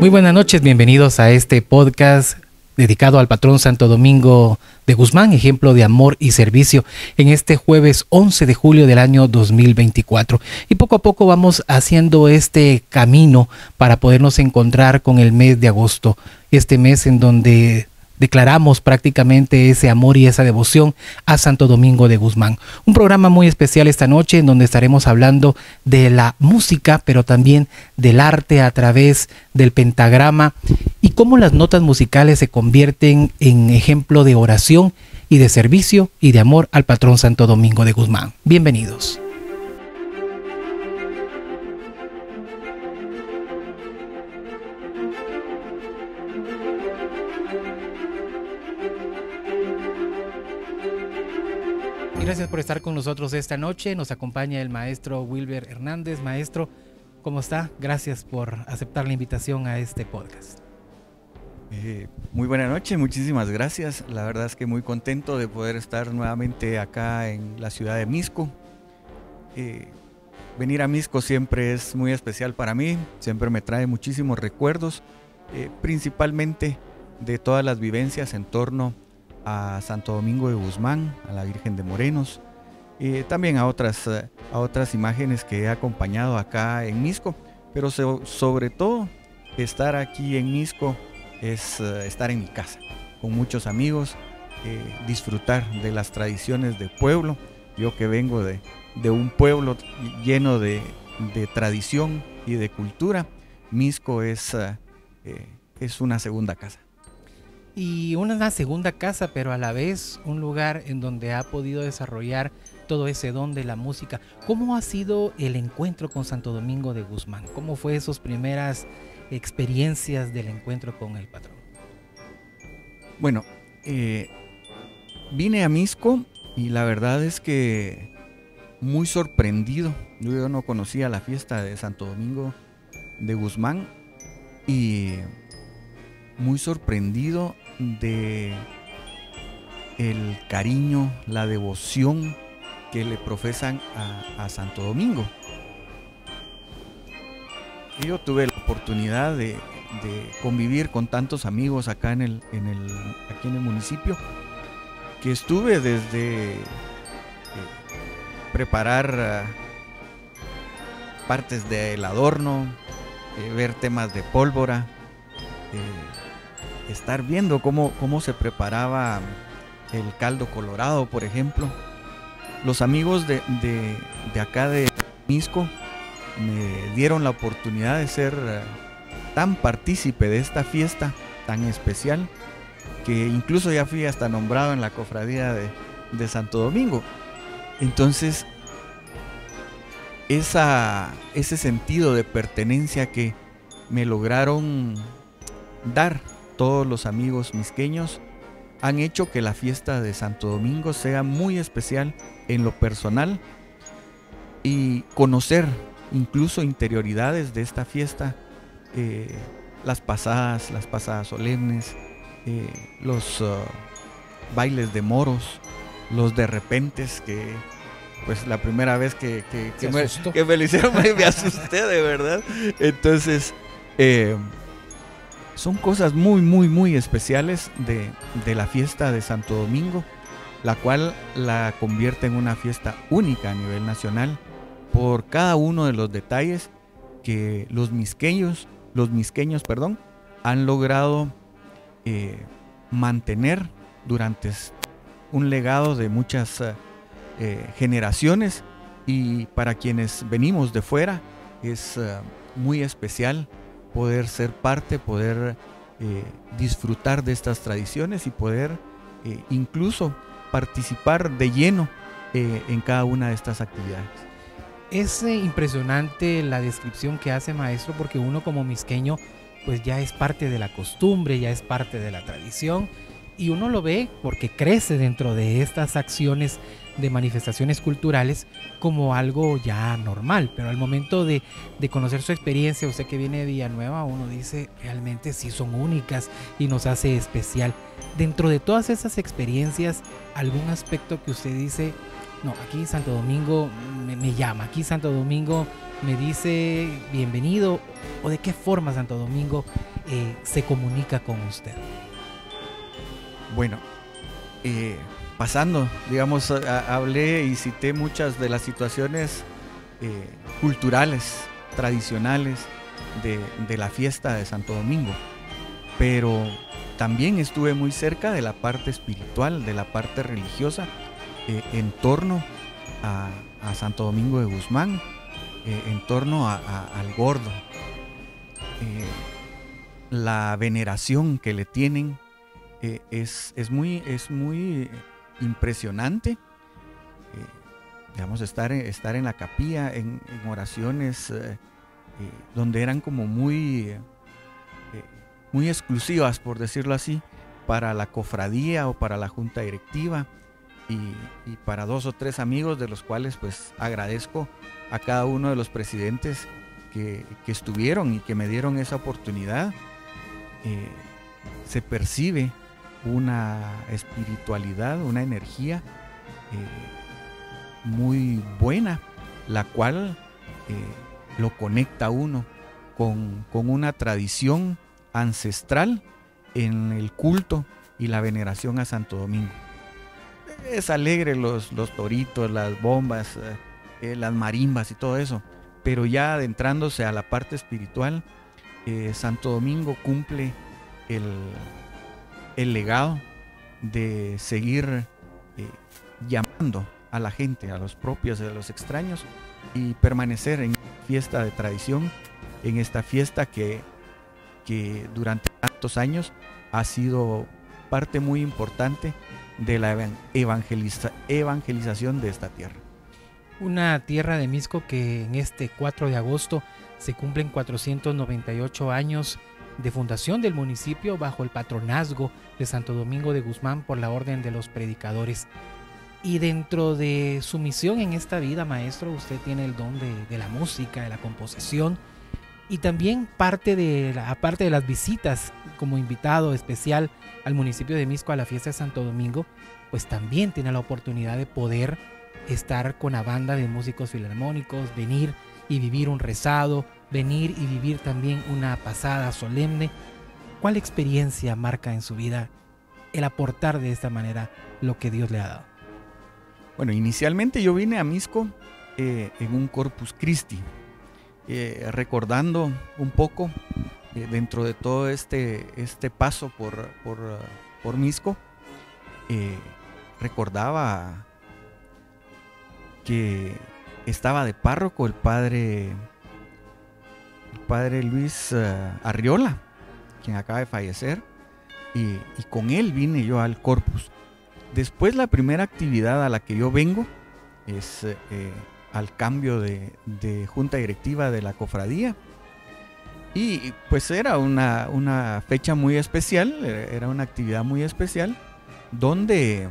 Muy buenas noches, bienvenidos a este podcast dedicado al patrón Santo Domingo de Guzmán, ejemplo de amor y servicio, en este jueves 11 de julio del año 2024. Y poco a poco vamos haciendo este camino para podernos encontrar con el mes de agosto, este mes en donde declaramos prácticamente ese amor y esa devoción a Santo Domingo de Guzmán. Un programa muy especial esta noche en donde estaremos hablando de la música, pero también del arte a través del pentagrama y cómo las notas musicales se convierten en ejemplo de oración y de servicio y de amor al patrón Santo Domingo de Guzmán. Bienvenidos. Gracias por estar con nosotros esta noche. Nos acompaña el maestro Wilber Hernández. Maestro, ¿cómo está? Gracias por aceptar la invitación a este podcast. Muy buena noche, muchísimas gracias. La verdad es que muy contento de poder estar nuevamente acá en la ciudad de Misco. Venir a Misco siempre es muy especial para mí, siempre me trae muchísimos recuerdos, principalmente de todas las vivencias en torno a Santo Domingo de Guzmán, a la Virgen de Morenos, también a otras imágenes que he acompañado acá en Misco, pero sobre todo estar aquí en Misco es estar en mi casa, con muchos amigos, disfrutar de las tradiciones del pueblo. Yo que vengo de un pueblo lleno de tradición y de cultura, Misco es una segunda casa. Y una segunda casa, pero a la vez un lugar en donde ha podido desarrollar todo ese don de la música. ¿Cómo ha sido el encuentro con Santo Domingo de Guzmán? ¿Cómo fue esas primeras experiencias del encuentro con el patrón? Bueno, vine a Misco y la verdad es que muy sorprendido. Yo no conocía la fiesta de Santo Domingo de Guzmán y muy sorprendido de el cariño, la devoción que le profesan a Santo Domingo. Yo tuve la oportunidad de convivir con tantos amigos acá aquí en el municipio, que estuve desde preparar partes del adorno, ver temas de pólvora, estar viendo cómo se preparaba el caldo colorado, por ejemplo. Los amigos de acá de Misco me dieron la oportunidad de ser tan partícipe de esta fiesta tan especial, que incluso ya fui hasta nombrado en la cofradía de Santo Domingo. Entonces, ese sentido de pertenencia que me lograron dar todos los amigos misqueños han hecho que la fiesta de Santo Domingo sea muy especial en lo personal, y conocer incluso interioridades de esta fiesta, las pasadas solemnes, los bailes de moros, los de repentes, que pues la primera vez que me lo hicieron me asusté de verdad. Entonces son cosas muy especiales de la fiesta de Santo Domingo, la cual la convierte en una fiesta única a nivel nacional por cada uno de los detalles que los misqueños, han logrado mantener durante un legado de muchas generaciones, y para quienes venimos de fuera es muy especial poder ser parte, poder disfrutar de estas tradiciones y poder incluso participar de lleno en cada una de estas actividades. Es impresionante la descripción que hace, maestro, porque uno como misqueño pues ya es parte de la costumbre, ya es parte de la tradición, y uno lo ve porque crece dentro de estas acciones de manifestaciones culturales como algo ya normal, pero al momento de conocer su experiencia, usted que viene de Villanueva, uno dice realmente sí son únicas y nos hace especial. Dentro de todas esas experiencias, ¿algún aspecto que usted dice, no, aquí Santo Domingo me llama, aquí Santo Domingo me dice bienvenido, o de qué forma Santo Domingo se comunica con usted? Bueno, pasando, digamos, hablé y cité muchas de las situaciones culturales, tradicionales de la fiesta de Santo Domingo, pero también estuve muy cerca de la parte espiritual, de la parte religiosa, en torno a Santo Domingo de Guzmán, en torno al Gordo. La veneración que le tienen es muy impresionante. Digamos, estar en la capilla, en oraciones donde eran como muy exclusivas, por decirlo así, para la cofradía o para la junta directiva y para 2 o 3 amigos, de los cuales pues agradezco a cada uno de los presidentes que estuvieron y que me dieron esa oportunidad. Se percibe una espiritualidad, una energía muy buena, la cual lo conecta a uno con una tradición ancestral en el culto y la veneración a Santo Domingo. Es alegre los toritos, las bombas, las marimbas y todo eso, pero ya adentrándose a la parte espiritual, Santo Domingo cumple el legado de seguir llamando a la gente, a los propios y a los extraños, y permanecer en fiesta de tradición, en esta fiesta que durante tantos años ha sido parte muy importante de la evangelización de esta tierra. Una tierra de Mixco que en este 4 de agosto se cumplen 498 años de fundación del municipio bajo el patronazgo de Santo Domingo de Guzmán por la orden de los predicadores. Y dentro de su misión en esta vida, maestro, usted tiene el don de la música, de la composición, y también aparte de las visitas como invitado especial al municipio de Mixco a la fiesta de Santo Domingo, pues también tiene la oportunidad de poder estar con la banda de músicos filarmónicos, venir y vivir un rezado, venir y vivir también una pasada solemne. ¿Cuál experiencia marca en su vida el aportar de esta manera lo que Dios le ha dado? Bueno, inicialmente yo vine a Mixco en un Corpus Christi, recordando un poco dentro de todo este paso por Mixco, recordaba que estaba de párroco el padre Luis Arriola, quien acaba de fallecer, y con él vine yo al Corpus. Después, la primera actividad a la que yo vengo es al cambio de junta directiva de la cofradía, y pues era una fecha muy especial, era una actividad muy especial donde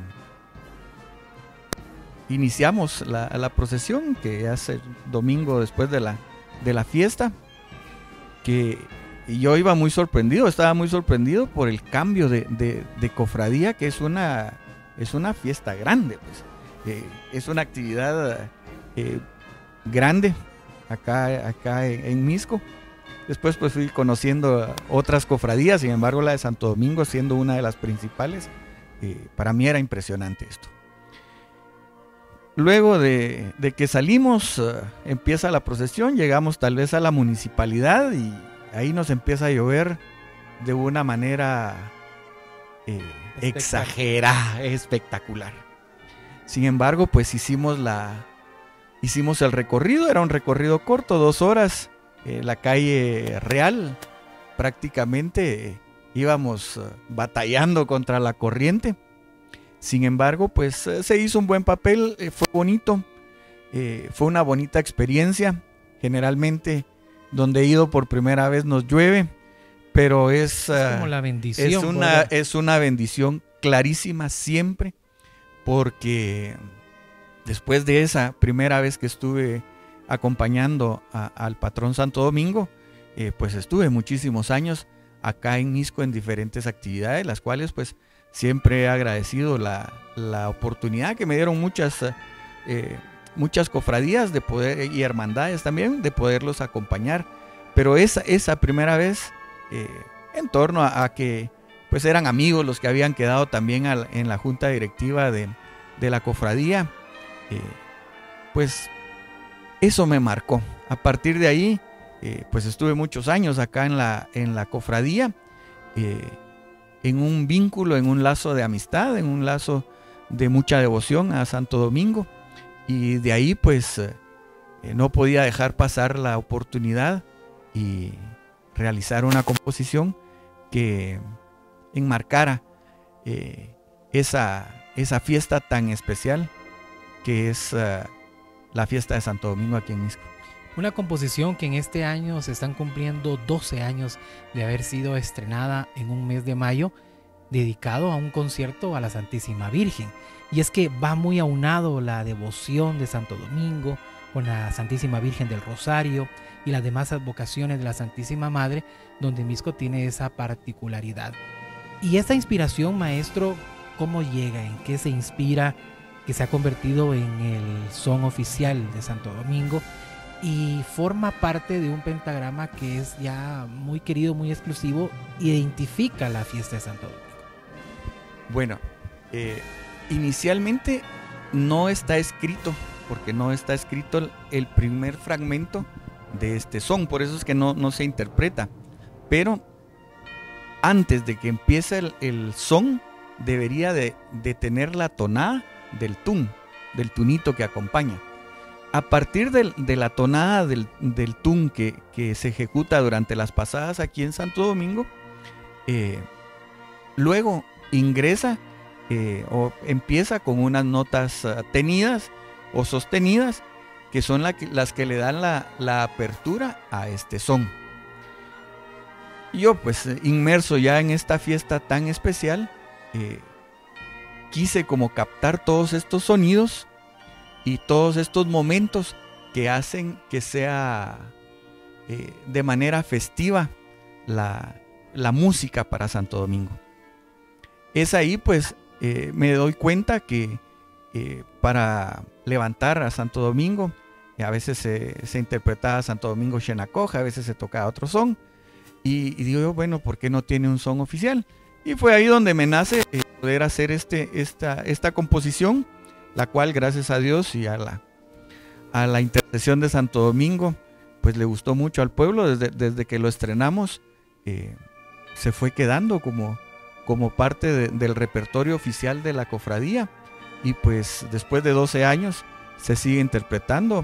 iniciamos la procesión, que hace domingo después de la fiesta, que yo iba muy sorprendido, estaba muy sorprendido por el cambio de cofradía, que es una fiesta grande, pues. Es una actividad grande acá en Mixco. Después pues fui conociendo otras cofradías, sin embargo la de Santo Domingo siendo una de las principales, para mí era impresionante esto. Luego de que salimos, empieza la procesión, llegamos tal vez a la municipalidad y ahí nos empieza a llover de una manera exagerada, espectacular. Sin embargo, pues hicimos el recorrido, era un recorrido corto, 2 horas, la calle Real, prácticamente íbamos batallando contra la corriente. Sin embargo, pues se hizo un buen papel, fue bonito, fue una bonita experiencia. Generalmente donde he ido por primera vez nos llueve, pero es como la bendición, es una bendición clarísima siempre, porque después de esa primera vez que estuve acompañando al patrón Santo Domingo, pues estuve muchísimos años acá en Mixco en diferentes actividades, las cuales pues siempre he agradecido la oportunidad que me dieron muchas cofradías de poder, y hermandades también, de poderlos acompañar. Pero esa primera vez en torno a que pues eran amigos los que habían quedado también en la junta directiva de la cofradía. Pues eso me marcó. A partir de ahí, pues estuve muchos años acá en la cofradía, en un vínculo, en un lazo de amistad, en un lazo de mucha devoción a Santo Domingo, y de ahí pues no podía dejar pasar la oportunidad y realizar una composición que enmarcara esa fiesta tan especial que es la fiesta de Santo Domingo aquí en Mixco. Una composición que en este año se están cumpliendo 12 años de haber sido estrenada en un mes de mayo, dedicado a un concierto a la Santísima Virgen. Y es que va muy aunado la devoción de Santo Domingo con la Santísima Virgen del Rosario y las demás advocaciones de la Santísima Madre, donde Mixco tiene esa particularidad. Y esta inspiración, maestro, ¿cómo llega? ¿En qué se inspira? Que se ha convertido en el son oficial de Santo Domingo y forma parte de un pentagrama que es ya muy querido, muy exclusivo, identifica la fiesta de Santo Domingo. Bueno, inicialmente no está escrito, porque no está escrito el primer fragmento de este son, por eso es que no se interpreta, pero antes de que empiece el son, debería de tener la tonada del tunito que acompaña. A partir de la tonada del tun que se ejecuta durante las pasadas aquí en Santo Domingo, luego ingresa o empieza con unas notas tenidas o sostenidas, que son las que le dan la apertura a este son. Yo pues inmerso ya en esta fiesta tan especial, quise como captar todos estos sonidos y todos estos momentos que hacen que sea de manera festiva la música para Santo Domingo. Es ahí pues me doy cuenta que para levantar a Santo Domingo, a veces se interpretaba Santo Domingo Xenacoja, a veces se tocaba otro son, y digo yo, bueno, ¿por qué no tiene un son oficial? Y fue ahí donde me nace poder hacer esta composición, la cual gracias a Dios y a la intercesión de Santo Domingo, pues le gustó mucho al pueblo. Desde que lo estrenamos, se fue quedando como parte del repertorio oficial de la cofradía, y pues después de 12 años se sigue interpretando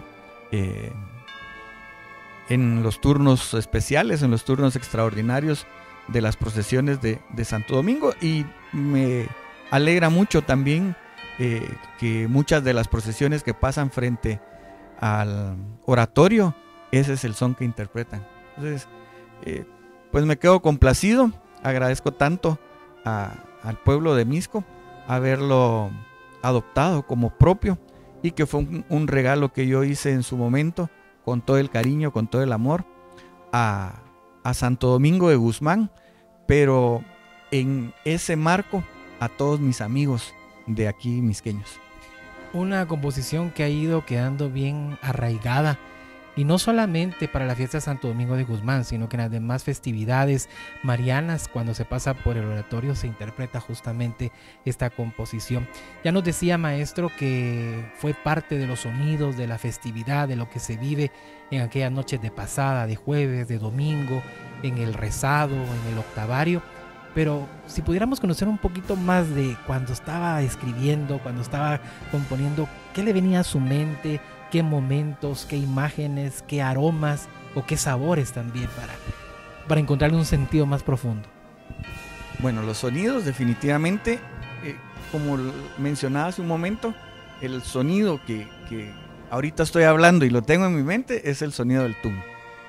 en los turnos especiales, en los turnos extraordinarios de las procesiones de Santo Domingo, y me alegra mucho también que muchas de las procesiones que pasan frente al oratorio, ese es el son que interpretan. Entonces, pues me quedo complacido, agradezco tanto al pueblo de Mixco haberlo adoptado como propio, y que fue un regalo que yo hice en su momento con todo el cariño, con todo el amor a Santo Domingo de Guzmán, pero en ese marco a todos mis amigos de aquí misqueños. Una composición que ha ido quedando bien arraigada, y no solamente para la fiesta de Santo Domingo de Guzmán, sino que en las demás festividades marianas, cuando se pasa por el oratorio, se interpreta justamente esta composición. Ya nos decía, maestro, que fue parte de los sonidos de la festividad, de lo que se vive en aquellas noches de pasada, de jueves, de domingo, en el rezado, en el octavario. Pero si pudiéramos conocer un poquito más de cuando estaba escribiendo, cuando estaba componiendo, ¿qué le venía a su mente? ¿Qué momentos, qué imágenes, qué aromas o qué sabores también para encontrarle un sentido más profundo? Bueno, los sonidos definitivamente, como mencionaba hace un momento, el sonido que ahorita estoy hablando y lo tengo en mi mente es el sonido del tun.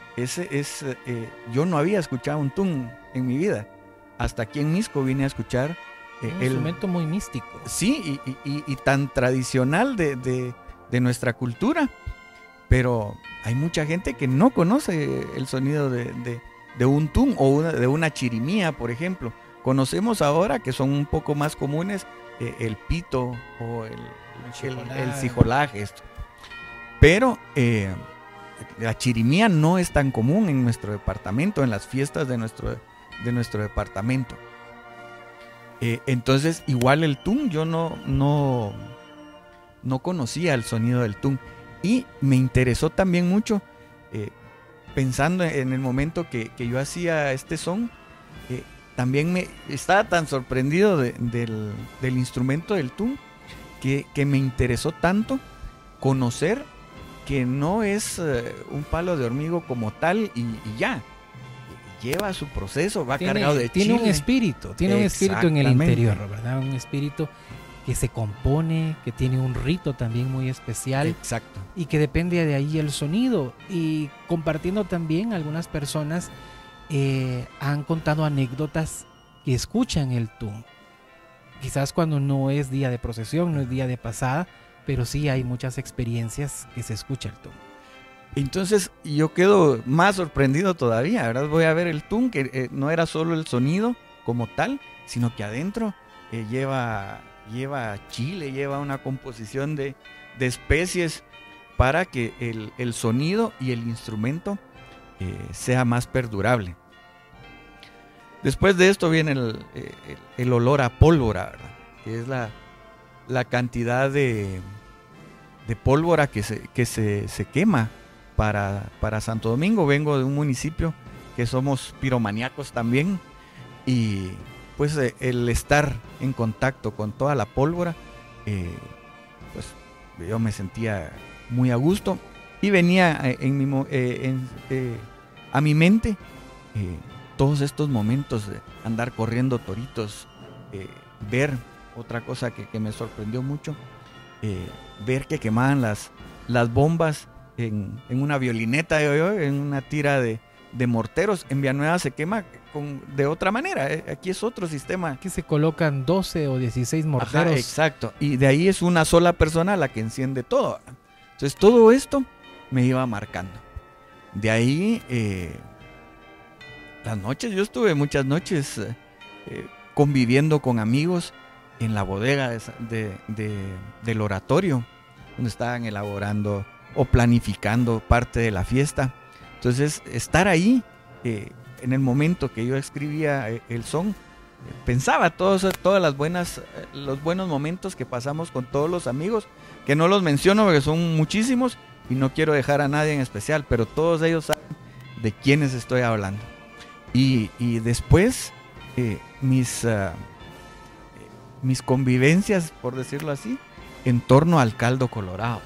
Yo no había escuchado un tun en mi vida. Hasta aquí en Mixco vine a escuchar un instrumento muy místico. Sí, y tan tradicional de nuestra cultura, pero hay mucha gente que no conoce el sonido de un tun o de una chirimía, por ejemplo. Conocemos ahora que son un poco más comunes el pito o el cijolaje, esto. Pero la chirimía no es tan común en nuestro departamento, en las fiestas de de nuestro departamento. Entonces, igual el tun, yo no conocía el sonido del tun. Y me interesó también mucho, pensando en el momento que yo hacía este son, también me estaba tan sorprendido del instrumento del tun, que me interesó tanto conocer que no es un palo de hormigo como tal y ya. Lleva su proceso, va cargado de chile. Tiene un espíritu en el interior, ¿verdad? Un espíritu que se compone, que tiene un rito también muy especial. Exacto. Y que depende de ahí el sonido. Y compartiendo también, algunas personas han contado anécdotas que escuchan el tun. Quizás cuando no es día de procesión, no es día de pasada, pero sí hay muchas experiencias que se escucha el tun. Entonces yo quedo más sorprendido todavía, ¿verdad? Voy a ver el tun, que no era solo el sonido como tal, sino que adentro lleva chile, lleva una composición de especies para que el sonido y el instrumento sea más perdurable. Después de esto viene el olor a pólvora, ¿verdad? Que es la cantidad de pólvora que se quema para Santo Domingo. Vengo de un municipio que somos piromaníacos también, y pues el estar en contacto con toda la pólvora, pues yo me sentía muy a gusto, y venía a mi mente todos estos momentos de andar corriendo toritos, ver otra cosa que me sorprendió mucho, ver que quemaban las bombas en una violineta, en una tira de morteros. En Villanueva se quema de otra manera, aquí es otro sistema. Aquí se colocan 12 o 16 morteros. Ajá, exacto, y de ahí es una sola persona la que enciende todo. Entonces todo esto me iba marcando. De ahí, las noches, yo estuve muchas noches conviviendo con amigos en la bodega del oratorio, donde estaban elaborando o planificando parte de la fiesta. Entonces, estar ahí, en el momento que yo escribía el son, pensaba todas los buenos momentos que pasamos con todos los amigos, que no los menciono porque son muchísimos y no quiero dejar a nadie en especial, pero todos ellos saben de quiénes estoy hablando. Y después, mis convivencias, por decirlo así, en torno al caldo colorado.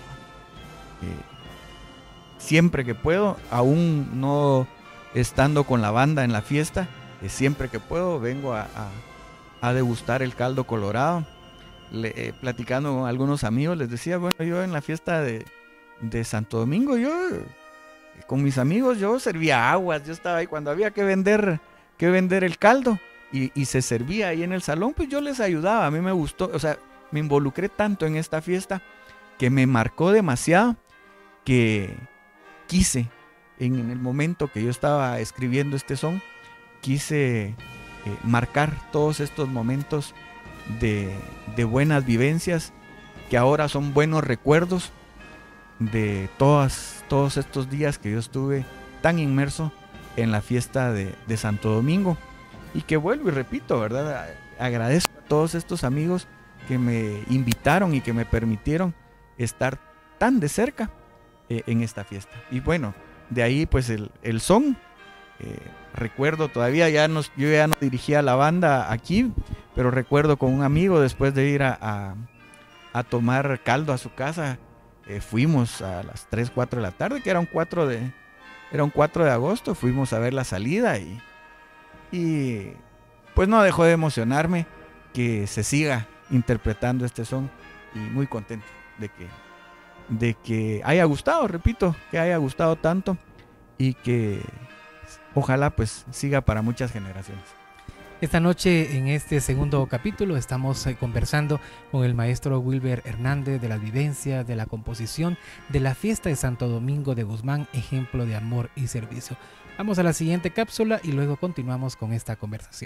Siempre que puedo, aún no estando con la banda en la fiesta, siempre que puedo vengo a degustar el caldo colorado. Platicando con algunos amigos, les decía, bueno, yo en la fiesta de Santo Domingo, yo con mis amigos, yo servía aguas, yo estaba ahí cuando había que vender el caldo y se servía ahí en el salón, pues yo les ayudaba. A mí me gustó, o sea, me involucré tanto en esta fiesta que me marcó demasiado, que quise, en el momento que yo estaba escribiendo este son, quise marcar todos estos momentos de buenas vivencias, que ahora son buenos recuerdos de todos estos días que yo estuve tan inmerso en la fiesta de Santo Domingo, y que vuelvo y repito, ¿verdad? Agradezco a todos estos amigos que me invitaron y que me permitieron estar tan de cerca en esta fiesta. Y bueno, de ahí pues el son, recuerdo todavía, yo ya no dirigía la banda aquí, pero recuerdo con un amigo, después de ir a tomar caldo a su casa, fuimos a las 3, 4 de la tarde, que era un 4 de agosto, fuimos a ver la salida, y pues no dejó de emocionarme que se siga interpretando este son, y muy contento de que haya gustado, repito, que haya gustado tanto, y que ojalá pues siga para muchas generaciones. Esta noche, en este segundo capítulo, estamos conversando con el maestro Wilber Hernández de las vivencias, de la composición de la fiesta de Santo Domingo de Guzmán, ejemplo de amor y servicio. Vamos a la siguiente cápsula y luego continuamos con esta conversación.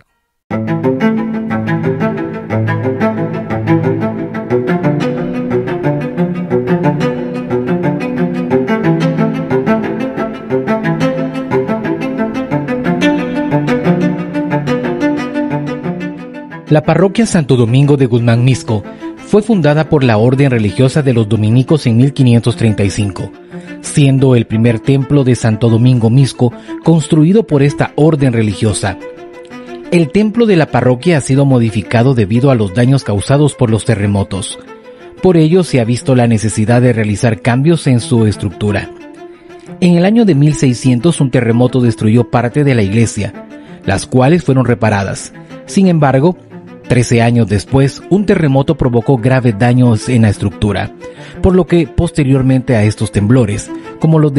La parroquia Santo Domingo de Guzmán Mixco fue fundada por la orden religiosa de los dominicos en 1535, siendo el primer templo de Santo Domingo Mixco construido por esta orden religiosa. El templo de la parroquia ha sido modificado debido a los daños causados por los terremotos. Por ello se ha visto la necesidad de realizar cambios en su estructura. En el año de 1600 un terremoto destruyó parte de la iglesia, las cuales fueron reparadas. Sin embargo, 13 años después, un terremoto provocó graves daños en la estructura, por lo que posteriormente a estos temblores, como los de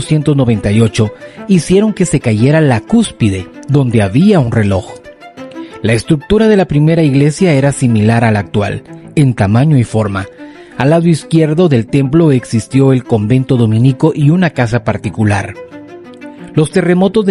1898, hicieron que se cayera la cúspide, donde había un reloj. La estructura de la primera iglesia era similar a la actual, en tamaño y forma. Al lado izquierdo del templo existió el convento dominico y una casa particular. Los terremotos de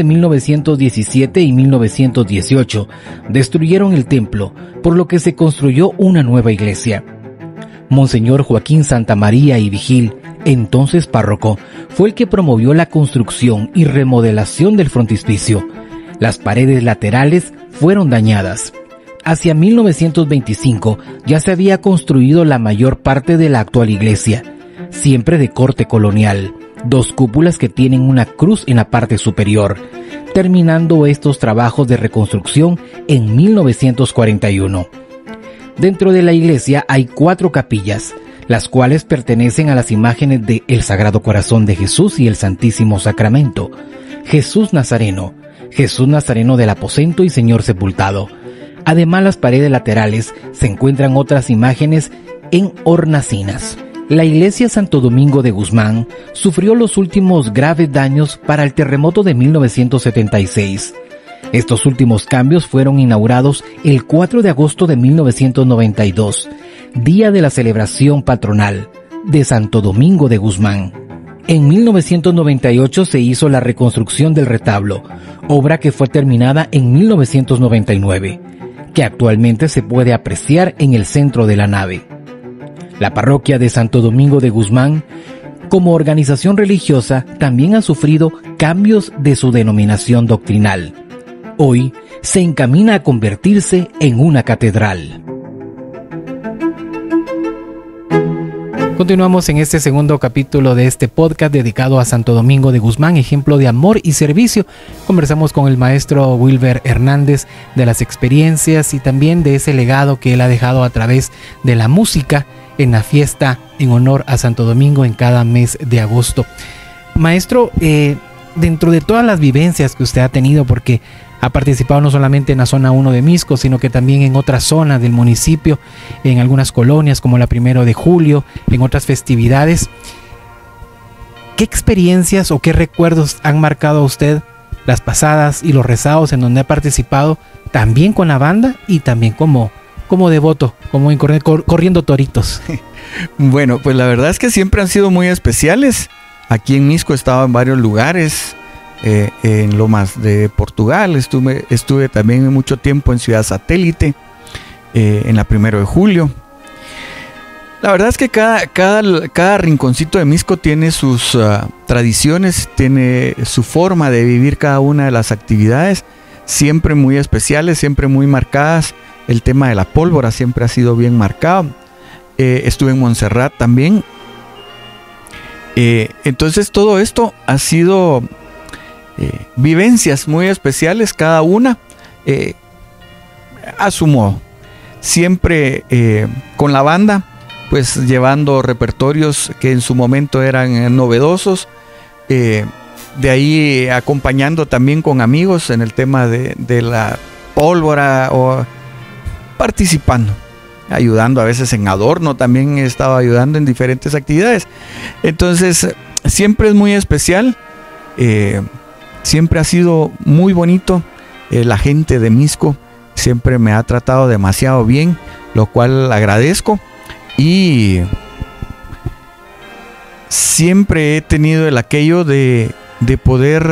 1917 y 1918 destruyeron el templo, por lo que se construyó una nueva iglesia. Monseñor Joaquín Santamaría y Vigil, entonces párroco, fue el que promovió la construcción y remodelación del frontispicio. Las paredes laterales fueron dañadas. Hacia 1925 ya se había construido la mayor parte de la actual iglesia, siempre de corte colonial. 2 cúpulas que tienen una cruz en la parte superior, terminando estos trabajos de reconstrucción en 1941. Dentro de la iglesia hay 4 capillas, las cuales pertenecen a las imágenes de el Sagrado Corazón de Jesús y el Santísimo Sacramento, Jesús Nazareno del Aposento y Señor Sepultado. Además, las paredes laterales se encuentran otras imágenes en hornacinas. La iglesia Santo Domingo de Guzmán sufrió los últimos graves daños para el terremoto de 1976. Estos últimos cambios fueron inaugurados el 4 de agosto de 1992, día de la celebración patronal de Santo Domingo de Guzmán. En 1998 se hizo la reconstrucción del retablo, obra que fue terminada en 1999, que actualmente se puede apreciar en el centro de la nave. La parroquia de Santo Domingo de Guzmán, como organización religiosa, también ha sufrido cambios de su denominación doctrinal. Hoy se encamina a convertirse en una catedral. Continuamos en este segundo capítulo de este podcast dedicado a Santo Domingo de Guzmán, ejemplo de amor y servicio. Conversamos con el maestro Wilber Hernández de las experiencias y también de ese legado que él ha dejado a través de la música en la fiesta en honor a Santo Domingo en cada mes de agosto. Maestro, dentro de todas las vivencias que usted ha tenido, porque ha participado no solamente en la zona 1 de Mixco, sino que también en otras zonas del municipio, en algunas colonias como la 1 de julio, en otras festividades. ¿Qué experiencias o qué recuerdos han marcado a usted las pasadas y los rezados en donde ha participado, también con la banda y también como devoto, como corriendo toritos? Bueno, pues la verdad es que siempre han sido muy especiales. Aquí en Mixco he estado en varios lugares, en Lomas de Portugal, estuve también mucho tiempo en Ciudad Satélite, en la 1 de julio. La verdad es que cada rinconcito de Mixco tiene sus tradiciones, tiene su forma de vivir cada una de las actividades, siempre muy especiales, siempre muy marcadas. El tema de la pólvora siempre ha sido bien marcado. Estuve en Montserrat también. Entonces todo esto ha sido vivencias muy especiales, cada una a su modo. Siempre con la banda, pues llevando repertorios que en su momento eran novedosos. De ahí acompañando también con amigos en el tema de la pólvora o participando, ayudando a veces en adorno, también he estado ayudando en diferentes actividades. Entonces siempre es muy especial, siempre ha sido muy bonito. La gente de Mixco siempre me ha tratado demasiado bien, lo cual agradezco, y siempre he tenido el aquello de poder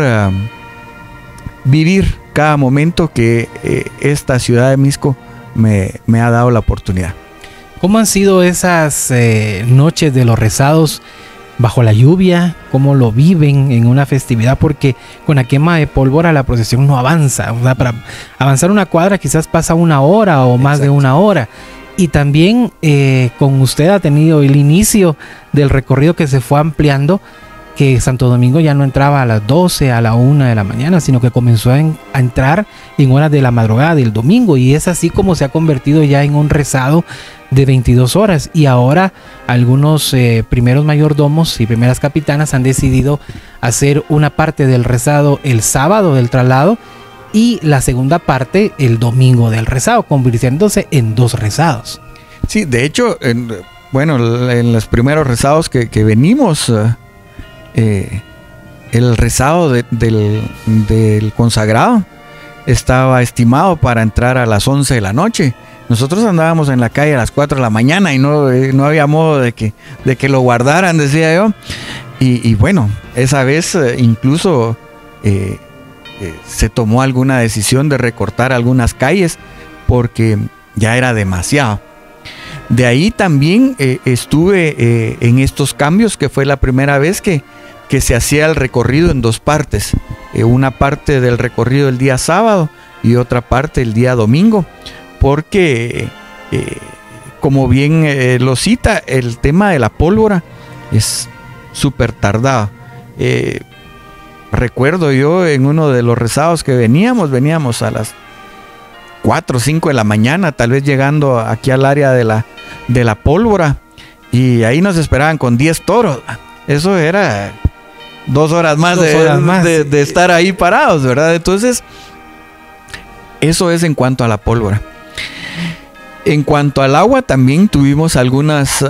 vivir cada momento que esta ciudad de Mixco me ha dado la oportunidad. ¿Cómo han sido esas noches de los rezados bajo la lluvia, cómo lo viven en una festividad, porque con la quema de pólvora la procesión no avanza. O sea, para avanzar una cuadra quizás pasa una hora o más de una hora. Y también con usted ha tenido el inicio del recorrido que se fue ampliando, que Santo Domingo ya no entraba a las 12, a la 1 de la mañana, sino que comenzó a entrar en horas de la madrugada del domingo, y es así como se ha convertido ya en un rezado de 22 horas. Y ahora algunos primeros mayordomos y primeras capitanas han decidido hacer una parte del rezado el sábado del traslado y la segunda parte el domingo del rezado, convirtiéndose en 2 rezados. Sí, de hecho, en los primeros rezados que venimos, el rezado del consagrado estaba estimado para entrar a las 11 de la noche. Nosotros andábamos en la calle a las 4 de la mañana y no había modo de que lo guardaran, decía yo. Y bueno, esa vez incluso se tomó alguna decisión de recortar algunas calles porque ya era demasiado. De ahí también estuve en estos cambios, que fue la primera vez que se hacía el recorrido en 2 partes. Una parte del recorrido el día sábado y otra parte el día domingo, porque como bien lo cita, el tema de la pólvora es súper tardado. Recuerdo yo en uno de los rezados que veníamos a las 4 o 5 de la mañana, tal vez llegando aquí al área de la pólvora, y ahí nos esperaban con 10 toros. Eso era 2 horas más de estar ahí parados, ¿verdad? Entonces, eso es en cuanto a la pólvora. En cuanto al agua, también tuvimos algunas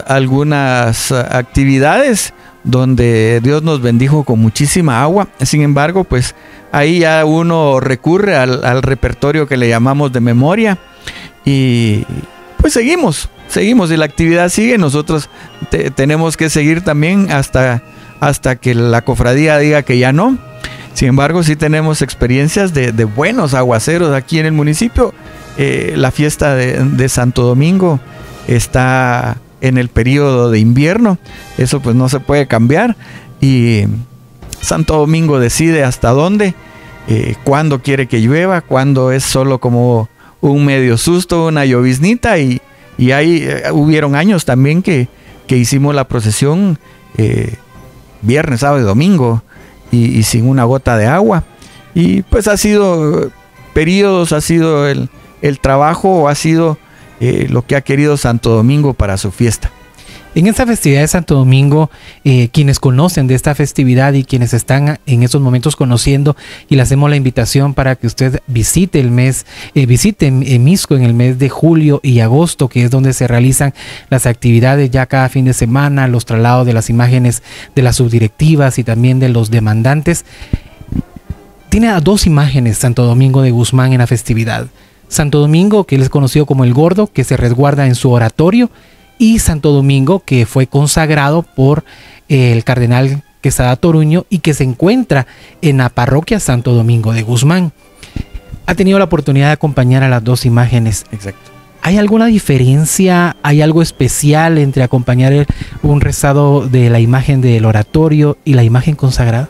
actividades donde Dios nos bendijo con muchísima agua. Sin embargo, pues ahí ya uno recurre al repertorio que le llamamos de memoria, y pues seguimos y la actividad sigue. Nosotros tenemos que seguir también hasta que la cofradía diga que ya no. Sin embargo, sí tenemos experiencias de buenos aguaceros aquí en el municipio. La fiesta de Santo Domingo está en el periodo de invierno. Eso pues no se puede cambiar, y Santo Domingo decide hasta dónde, cuándo quiere que llueva, cuándo es solo como un medio susto, una lloviznita, y ahí hubieron años también que hicimos la procesión viernes, sábado y domingo, y sin una gota de agua. Y pues ha sido periodos, ha sido el trabajo, ha sido lo que ha querido Santo Domingo para su fiesta. En esta festividad de Santo Domingo, quienes conocen de esta festividad y quienes están en estos momentos conociendo, y le hacemos la invitación para que usted visite visite Mixco en el mes de julio y agosto, que es donde se realizan las actividades ya cada fin de semana, los traslados de las imágenes de las subdirectivas y también de los demandantes. Tiene a 2 imágenes Santo Domingo de Guzmán en la festividad. Santo Domingo, que él es conocido como el Gordo, que se resguarda en su oratorio, y Santo Domingo, que fue consagrado por el cardenal Quesada Toruño y que se encuentra en la parroquia Santo Domingo de Guzmán. Ha tenido la oportunidad de acompañar a las 2 imágenes. Exacto. ¿Hay alguna diferencia? ¿Hay algo especial entre acompañar un rezado de la imagen del oratorio y la imagen consagrada?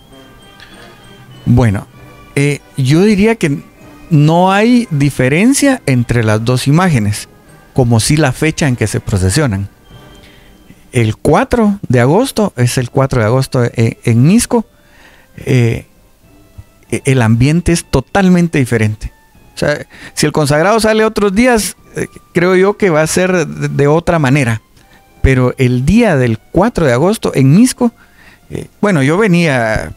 Bueno, yo diría que no hay diferencia entre las 2 imágenes, como sí la fecha en que se procesionan. El 4 de agosto es el 4 de agosto en Mixco. El ambiente es totalmente diferente. O sea, si el consagrado sale otros días, creo yo que va a ser de otra manera. Pero el día del 4 de agosto en Mixco, bueno, yo venía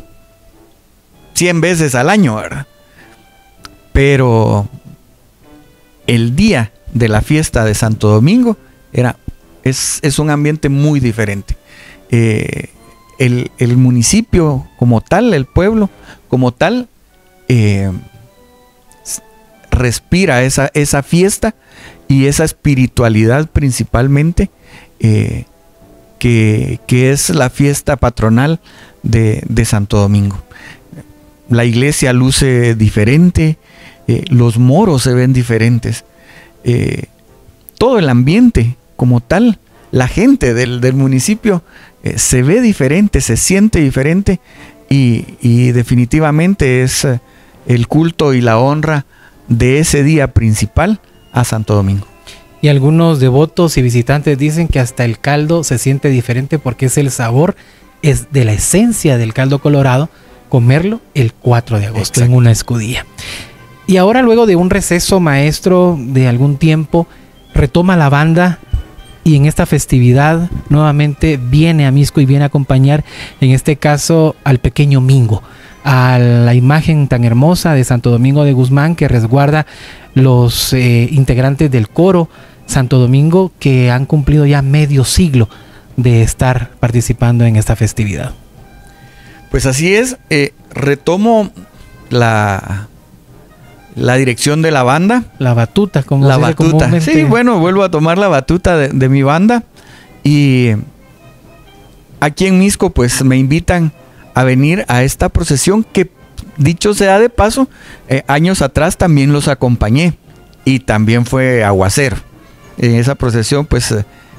100 veces al año, ¿verdad? Pero el día de la fiesta de Santo Domingo es un ambiente muy diferente. El municipio como tal, el pueblo como tal, respira esa fiesta y esa espiritualidad principalmente, que es la fiesta patronal de Santo Domingo. La iglesia luce diferente, los moros se ven diferentes. Todo el ambiente como tal la gente del municipio se ve diferente, se siente diferente y definitivamente es el culto y la honra de ese día principal a Santo Domingo. Y algunos devotos y visitantes dicen que hasta el caldo se siente diferente porque es el sabor, es de la esencia del caldo colorado, comerlo el 4 de agosto. Exacto. En una escudilla. Y ahora, luego de un receso, maestro, de algún tiempo, retoma la banda y en esta festividad nuevamente viene a Mixco y viene a acompañar, en este caso, al pequeño Mingo, a la imagen tan hermosa de Santo Domingo de Guzmán que resguarda los integrantes del coro Santo Domingo, que han cumplido ya medio siglo de estar participando en esta festividad. Pues así es, retomo la dirección de la banda. La batuta, como la batuta. Sí, bueno, vuelvo a tomar la batuta de mi banda. Y aquí en Mixco, pues me invitan a venir a esta procesión que, dicho sea de paso, años atrás también los acompañé. Y también fue aguacero. En esa procesión, pues,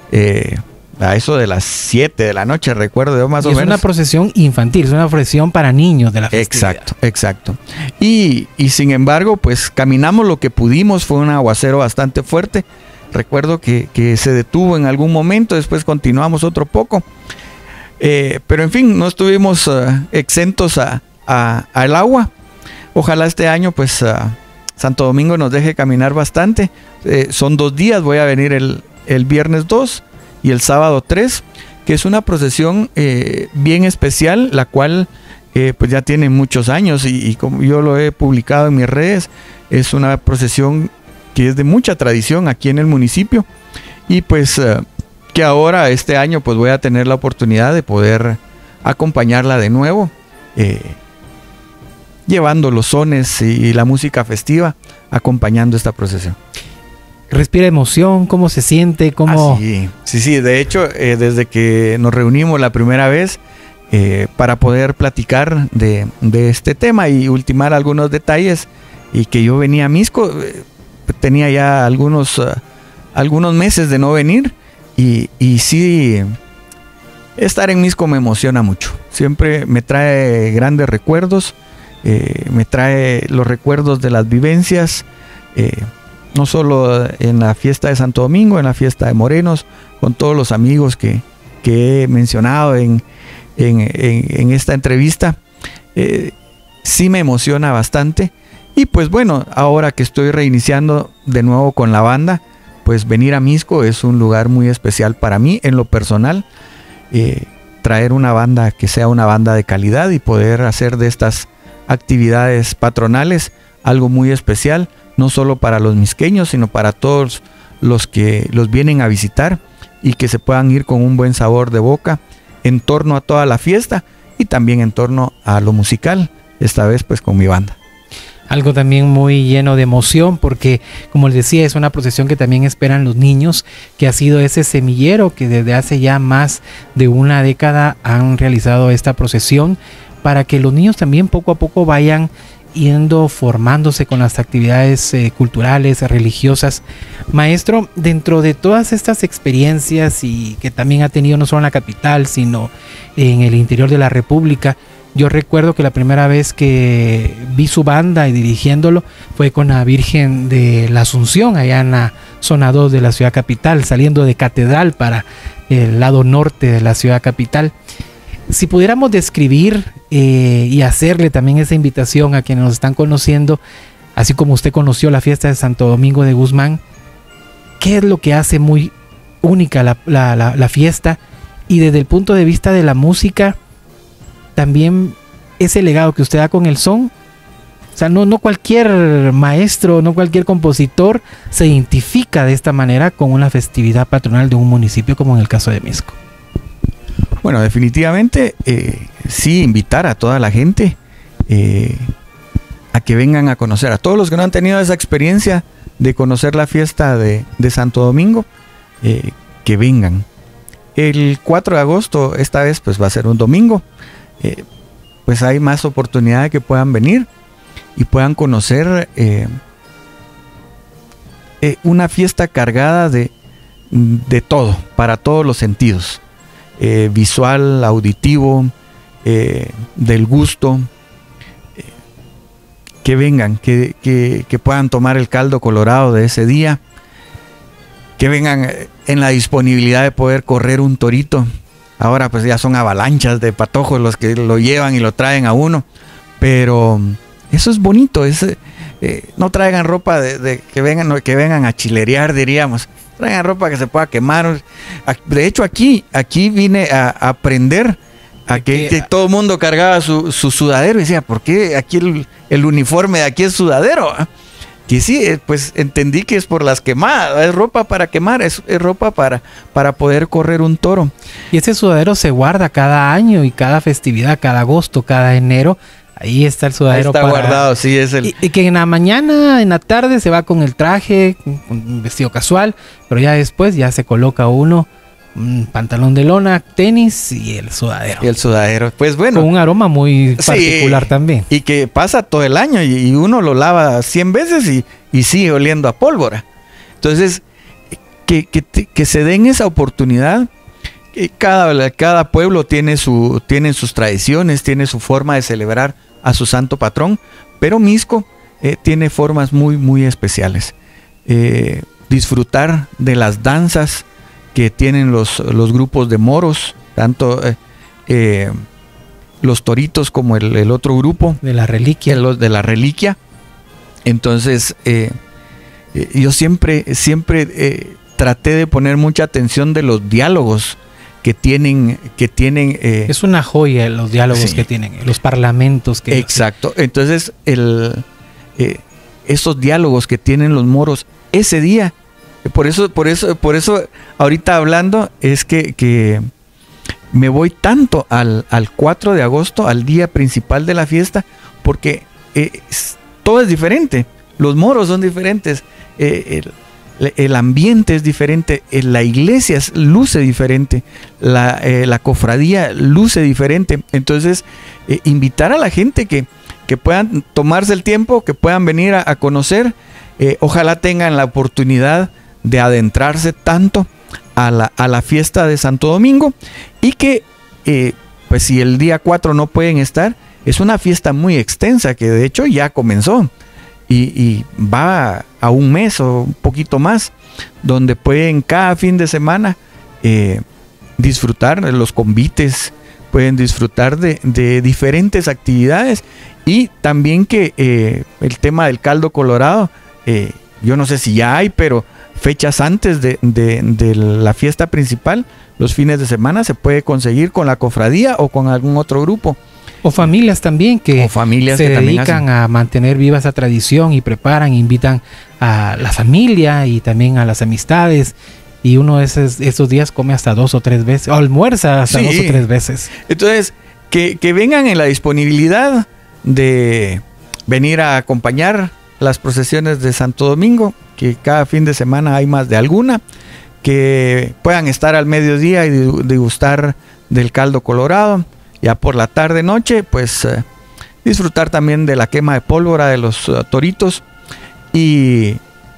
a eso de las 7 de la noche, recuerdo yo más o menos. Es una procesión infantil, es una procesión para niños de la festividad. Exacto. Y sin embargo, pues caminamos lo que pudimos, fue un aguacero bastante fuerte. Recuerdo que se detuvo en algún momento, después continuamos otro poco. Pero en fin, no estuvimos exentos al agua. Ojalá este año, pues, Santo Domingo nos deje caminar bastante. Son 2 días, voy a venir el viernes 2 y el sábado 3, que es una procesión bien especial, la cual pues ya tiene muchos años y como yo lo he publicado en mis redes, es una procesión que es de mucha tradición aquí en el municipio y pues que ahora este año pues voy a tener la oportunidad de poder acompañarla de nuevo, llevando los sones y la música festiva, acompañando esta procesión. ¿Respira emoción? ¿Cómo se siente? ¿Cómo? Sí. De hecho, desde que nos reunimos la primera vez para poder platicar de este tema y ultimar algunos detalles, y que yo venía a Mixco, tenía ya algunos meses de no venir, y sí, estar en Mixco me emociona mucho. Siempre me trae grandes recuerdos, me trae los recuerdos de las vivencias, no solo en la fiesta de Santo Domingo, en la fiesta de Morenos, con todos los amigos que he mencionado en esta entrevista. Sí me emociona bastante. Y pues bueno, ahora que estoy reiniciando de nuevo con la banda, pues venir a Mixco es un lugar muy especial para mí en lo personal. Traer una banda que sea una banda de calidad y poder hacer de estas actividades patronales algo muy especial, no solo para los mixqueños, sino para todos los que los vienen a visitar, y que se puedan ir con un buen sabor de boca en torno a toda la fiesta y también en torno a lo musical, esta vez pues con mi banda. Algo también muy lleno de emoción porque, como les decía, es una procesión que también esperan los niños, que ha sido ese semillero que desde hace ya más de una década han realizado esta procesión, para que los niños también poco a poco vayan yendo formándose con las actividades culturales, religiosas. Maestro, dentro de todas estas experiencias y que también ha tenido no solo en la capital, sino en el interior de la República, yo recuerdo que la primera vez que vi su banda y dirigiéndolo fue con la Virgen de la Asunción, allá en la zona 2 de la ciudad capital, saliendo de Catedral para el lado norte de la ciudad capital. Si pudiéramos describir y hacerle también esa invitación a quienes nos están conociendo, así como usted conoció la fiesta de Santo Domingo de Guzmán, ¿qué es lo que hace muy única la fiesta? Y desde el punto de vista de la música, también ese legado que usted da con el son. O sea, no cualquier maestro, no cualquier compositor se identifica de esta manera con una festividad patronal de un municipio como en el caso de Mixco. Bueno, definitivamente sí, invitar a toda la gente a que vengan a conocer, a todos los que no han tenido esa experiencia de conocer la fiesta de Santo Domingo, que vengan. El 4 de agosto, esta vez pues va a ser un domingo, pues hay más oportunidad de que puedan venir y puedan conocer una fiesta cargada de todo, para todos los sentidos, visual, auditivo, del gusto. Que vengan, que puedan tomar el caldo colorado de ese día, que vengan en la disponibilidad de poder correr un torito. Ahora pues ya son avalanchas de patojos los que lo llevan y lo traen a uno, pero eso es bonito. No traigan ropa de que vengan a chilerear, diríamos. Traigan ropa que se pueda quemar. De hecho aquí vine a aprender a que todo el mundo cargaba su sudadero y decía, ¿por qué aquí el uniforme de aquí es sudadero? Que sí, pues entendí que es por las quemadas, es ropa para quemar, es ropa para poder correr un toro. Y ese sudadero se guarda cada año y cada festividad, cada agosto, cada enero. Ahí está el sudadero. Ahí está guardado, sí, es el... Y que en la mañana, en la tarde se va con el traje, con un vestido casual, pero ya después ya se coloca uno un pantalón de lona, tenis y el sudadero. Y el sudadero, pues bueno. Con un aroma muy particular también. Y que pasa todo el año y uno lo lava 100 veces y sigue oliendo a pólvora. Entonces, que se den esa oportunidad. Cada pueblo tiene sus tradiciones, tiene su forma de celebrar a su santo patrón, pero Mixco tiene formas muy, muy especiales. Disfrutar de las danzas que tienen los grupos de moros, tanto los toritos como el otro grupo de la reliquia. Los de la reliquia. Entonces, yo siempre traté de poner mucha atención de los diálogos que tienen es una joya los diálogos, sí, que tienen, los parlamentos que... Exacto. Entonces, esos diálogos que tienen los moros ese día, por eso ahorita hablando es que me voy tanto al 4 de agosto, al día principal de la fiesta, porque todo es diferente. Los moros son diferentes, el ambiente es diferente, la iglesia luce diferente, la cofradía luce diferente. Entonces, invitar a la gente que puedan tomarse el tiempo, que puedan venir a conocer, ojalá tengan la oportunidad de adentrarse tanto a la fiesta de Santo Domingo, y que pues si el día 4 no pueden estar, es una fiesta muy extensa que de hecho ya comenzó y va a un mes o un poquito más, donde pueden cada fin de semana disfrutar de los convites, pueden disfrutar de diferentes actividades, y también que el tema del caldo colorado, yo no sé si ya hay, pero fechas antes de la fiesta principal, los fines de semana se puede conseguir con la cofradía o con algún otro grupo. O familias también que se dedican a mantener viva esa tradición y preparan, invitan a la familia y también a las amistades. Y uno esos días come hasta 2 o 3 veces, o almuerza hasta 2 o 3 veces. Entonces, que vengan en la disponibilidad de venir a acompañar las procesiones de Santo Domingo, que cada fin de semana hay más de alguna, que puedan estar al mediodía y degustar del caldo colorado. Ya por la tarde noche, pues disfrutar también de la quema de pólvora de los toritos, y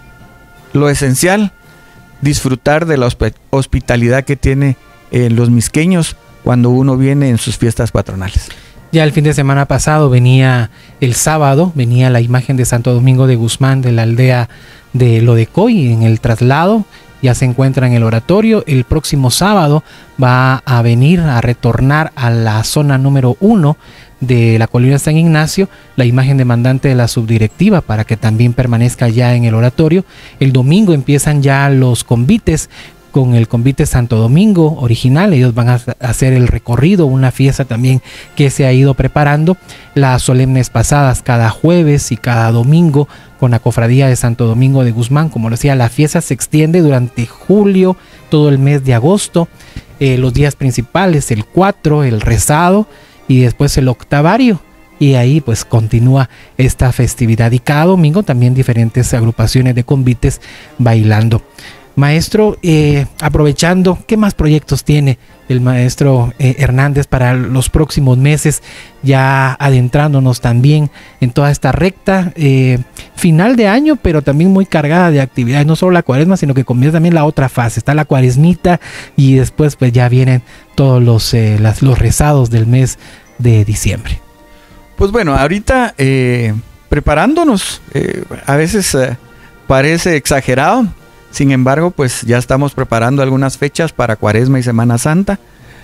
lo esencial, disfrutar de la hospitalidad que tiene los mixqueños cuando uno viene en sus fiestas patronales. Ya el fin de semana pasado el sábado venía la imagen de Santo Domingo de Guzmán de la aldea de Lodecoy en el traslado. Ya se encuentra en el oratorio. El próximo sábado va a venir a retornar a la zona número 1 de la colina San Ignacio la imagen demandante de la subdirectiva, para que también permanezca ya en el oratorio. El domingo empiezan ya los convites con el convite Santo Domingo original. Ellos van a hacer el recorrido, una fiesta también que se ha ido preparando. Las solemnes pasadas cada jueves y cada domingo con la cofradía de Santo Domingo de Guzmán. Como lo decía, la fiesta se extiende durante julio, todo el mes de agosto. Los días principales, el 4, el rezado, y después el octavario. Y ahí pues continúa esta festividad, y cada domingo también diferentes agrupaciones de convites bailando. Maestro, aprovechando, ¿qué más proyectos tiene el maestro Hernández para los próximos meses? Ya adentrándonos también en toda esta recta final de año, pero también muy cargada de actividades, no solo la cuaresma, sino que comienza también la otra fase. Está la cuaresmita y después pues ya vienen todos los rezados del mes de diciembre. Pues bueno, ahorita preparándonos, a veces parece exagerado. Sin embargo, pues ya estamos preparando algunas fechas para Cuaresma y Semana Santa,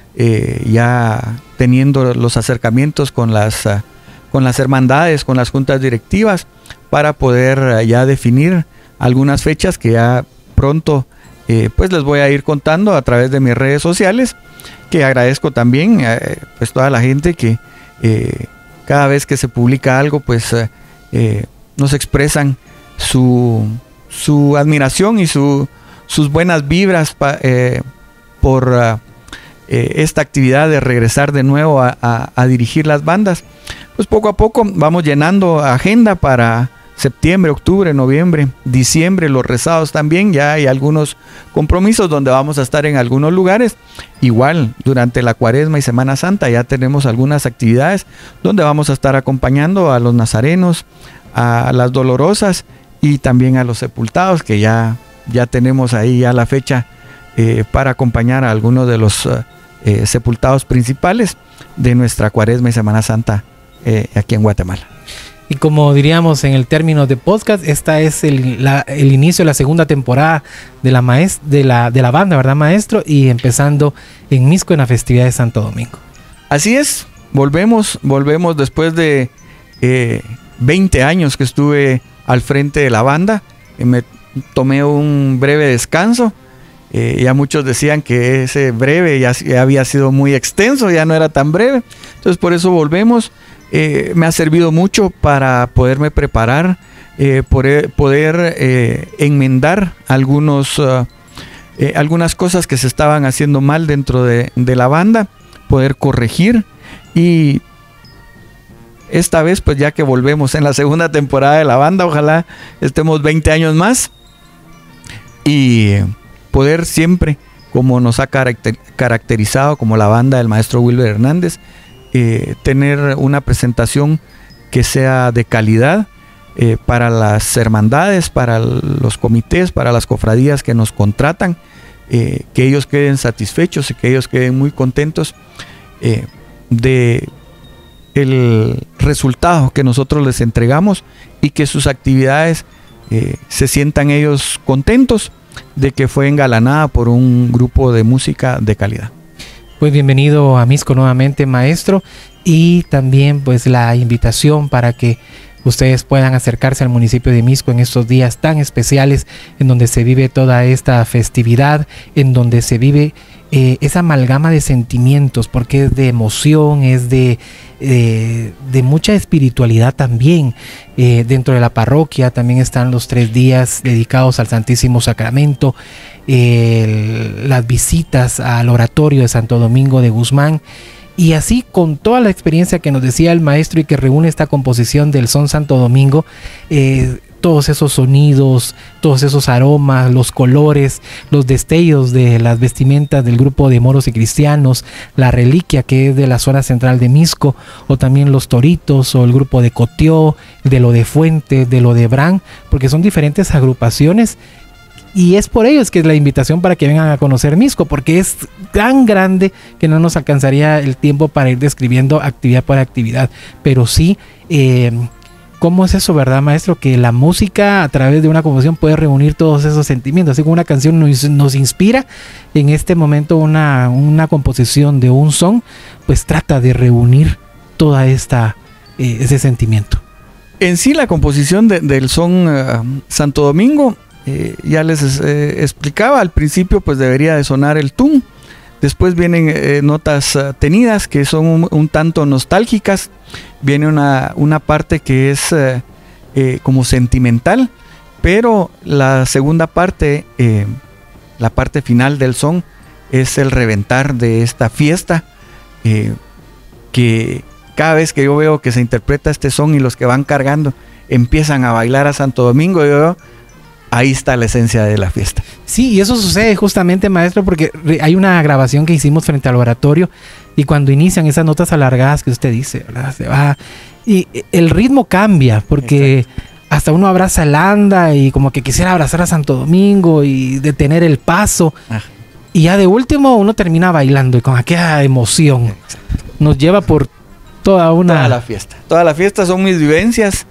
ya teniendo los acercamientos con las hermandades, con las juntas directivas, para poder ya definir algunas fechas que ya pronto pues les voy a ir contando a través de mis redes sociales, que agradezco también pues toda la gente que cada vez que se publica algo pues nos expresan su admiración y sus buenas vibras por esta actividad de regresar de nuevo a dirigir las bandas. Pues poco a poco vamos llenando agenda para septiembre, octubre, noviembre, diciembre, los rezados también. Ya hay algunos compromisos donde vamos a estar en algunos lugares. Igual durante la Cuaresma y Semana Santa ya tenemos algunas actividades donde vamos a estar acompañando a los nazarenos, a las dolorosas y también a los sepultados, que ya tenemos ahí ya la fecha para acompañar a algunos de los sepultados principales de nuestra Cuaresma y Semana Santa aquí en Guatemala. Y como diríamos en el término de podcast, esta es el inicio de la segunda temporada de la banda, ¿verdad, maestro? Y empezando en Mixco en la festividad de Santo Domingo. Así es, volvemos después de 20 años que estuve al frente de la banda. Me tomé un breve descanso. Ya muchos decían que ese breve ya había sido muy extenso, ya no era tan breve. Entonces por eso volvemos. Me ha servido mucho para poderme preparar, poder enmendar algunas cosas que se estaban haciendo mal dentro de la banda, poder corregir. Y esta vez, pues ya que volvemos en la segunda temporada de la banda, ojalá estemos 20 años más y poder siempre, como nos ha caracterizado como la banda del maestro Wilber Hernández, tener una presentación que sea de calidad para las hermandades, para los comités, para las cofradías que nos contratan, que ellos queden satisfechos y que ellos queden muy contentos de el resultado que nosotros les entregamos y que sus actividades se sientan ellos contentos de que fue engalanada por un grupo de música de calidad. Pues bienvenido a Mixco nuevamente, maestro, y también pues la invitación para que ustedes puedan acercarse al municipio de Mixco en estos días tan especiales en donde se vive toda esta festividad, en donde se vive esa amalgama de sentimientos, porque es de emoción, es de mucha espiritualidad también. Dentro de la parroquia también están los 3 días dedicados al Santísimo Sacramento, las visitas al oratorio de Santo Domingo de Guzmán, y así con toda la experiencia que nos decía el maestro y que reúne esta composición del Son Santo Domingo, todos esos sonidos, todos esos aromas, los colores, los destellos de las vestimentas del grupo de moros y cristianos, la reliquia que es de la zona central de Mixco, o también los toritos, o el grupo de Cotió, de lo de Fuente, de lo de Bran, porque son diferentes agrupaciones. Y es por ello que es la invitación para que vengan a conocer Mixco, porque es tan grande que no nos alcanzaría el tiempo para ir describiendo actividad por actividad. Pero sí, ¿cómo es eso, verdad, maestro? Que la música a través de una composición puede reunir todos esos sentimientos. Así como una canción nos inspira, en este momento una composición de un son, pues trata de reunir toda ese sentimiento. En sí, la composición del son Santo Domingo, ya les explicaba, al principio pues debería de sonar el tun, después vienen notas tenidas que son un tanto nostálgicas, viene una parte que es como sentimental, pero la segunda parte, la parte final del son, es el reventar de esta fiesta, que cada vez que yo veo que se interpreta este son y los que van cargando empiezan a bailar a Santo Domingo, yo ahí está la esencia de la fiesta. Sí, y eso sucede justamente, maestro, porque hay una grabación que hicimos frente al oratorio y cuando inician esas notas alargadas que usted dice, ¿verdad? Se va y el ritmo cambia porque hasta uno abraza el anda y como que quisiera abrazar a Santo Domingo y detener el paso. Y ya de último uno termina bailando y con aquella emoción. Nos lleva por toda la fiesta. Toda la fiesta son mis vivencias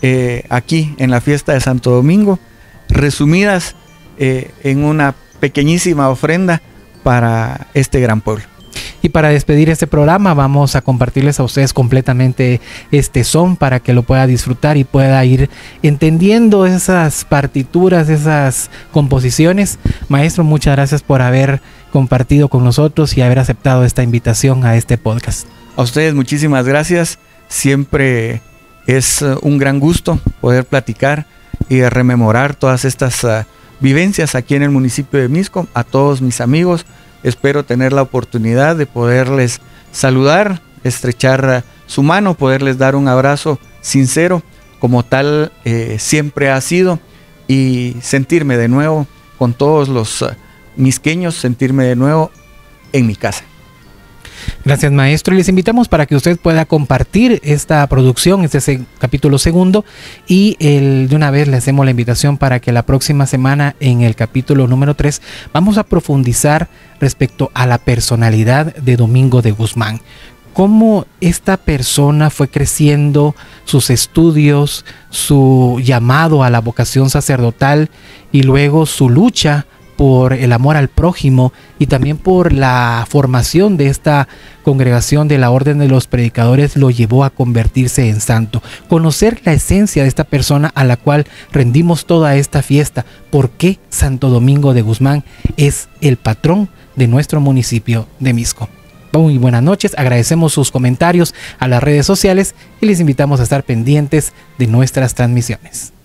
aquí en la fiesta de Santo Domingo, resumidas en una pequeñísima ofrenda para este gran pueblo. Y para despedir este programa vamos a compartirles a ustedes completamente este son para que lo pueda disfrutar y pueda ir entendiendo esas partituras, esas composiciones. Maestro, muchas gracias por haber compartido con nosotros y haber aceptado esta invitación a este podcast. A ustedes muchísimas gracias. Siempre es un gran gusto poder platicar y rememorar todas estas vivencias aquí en el municipio de Mixco. A todos mis amigos, espero tener la oportunidad de poderles saludar, estrechar su mano, poderles dar un abrazo sincero, como tal siempre ha sido, y sentirme de nuevo con todos los misqueños, sentirme de nuevo en mi casa. Gracias, maestro, y les invitamos para que usted pueda compartir esta producción, este capítulo segundo, y de una vez le hacemos la invitación para que la próxima semana en el capítulo número 3 vamos a profundizar respecto a la personalidad de Domingo de Guzmán. Cómo esta persona fue creciendo, sus estudios, su llamado a la vocación sacerdotal y luego su lucha por el amor al prójimo y también por la formación de esta congregación de la Orden de los Predicadores lo llevó a convertirse en santo. Conocer la esencia de esta persona a la cual rendimos toda esta fiesta. ¿Por qué Santo Domingo de Guzmán es el patrón de nuestro municipio de Mixco? Muy buenas noches, agradecemos sus comentarios a las redes sociales y les invitamos a estar pendientes de nuestras transmisiones.